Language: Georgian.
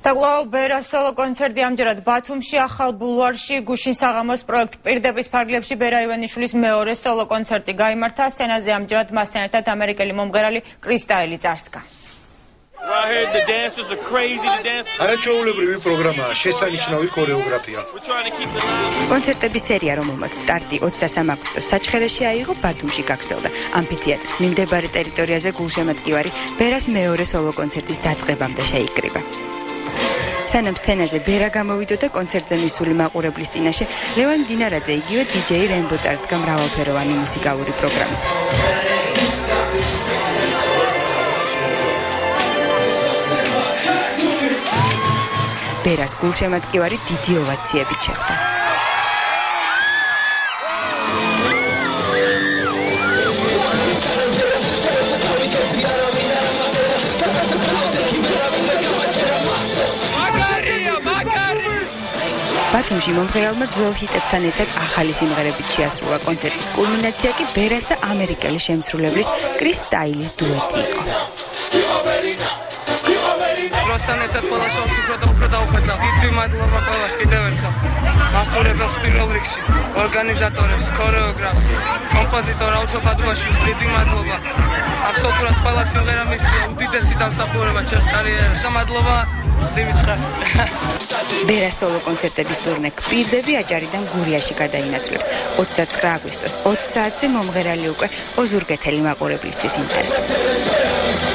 Taglau Beras solo კონცერტი ამჯერად ბათუმში, ახალ ბულვარში, გუშინ საღამოს პროექტ პირდების ფარგლებში ბერა ივანიშვილის მეორე სოლო კონცერტი გაიმართა. სცენაზე ამჯერად მასთან ერთად ამერიკელი მომღერალი კრის სტაილი წარსდგა. არაჩვეულებრივი პროგრამაა, შესანიშნავი ქორეოგრაფია. კონცერტების სერია, რომელმაც სტარტი 23 აგვისტოს საჩხერეში აიღო, ბათუმში გაგრძელდა. ამფითეატრის მიმდებარე ტერიტორიაზე გულშემატკივარი ბერას მეორე სოლო კონცერტის დაწყებამდე შეიკრიბა. სანამ სცენაზე ბერა გამოვიდოდა კონცერტზე მისული მაყურებლის წინაშე, ლევან მდინარაძე იგივე დიჯეი რემბო წარსდგა მრავალფეროვანი მუსიკალური პროგრამით. ბერას გულშემატკივარი დიდი ოვაციებით შეხვდა. ბათუმში მომღერალმა ძველ ჰიტებთან ერთად ახალი სიმღერებით შეასრულა. კონცერტის კულმინაცია კი ბერას და ამერიკელი შემსრულებლის კრის სტაილის დუეტი იყო. როსთან ერთად ყველა შოუს უფრო დაუხვეწა. დიდი მადლობა ყველას კიდევ ერთხელ. მაყურებელს პირველ რიგში, ორგანიზატორებს, ქორეოგრაფს, კომპოზიტორ აუთო ბადუაშვილს დიდი მადლობა. აბსოლუტურად ყველა სიმღერა მისია უდიდესი დამსახურება ჩემს კარიერაში. მადლობა დიმიცხას. ბერას სოლო კონცერტების ტურნე „კვირდები“ აჭარიდან გურიაში გადაინაცვლებს. 29 აგვისტოს 20 საათზე მომღერალი უკვე ოზურგეთელი მაყურებლისთვის იმღერებს.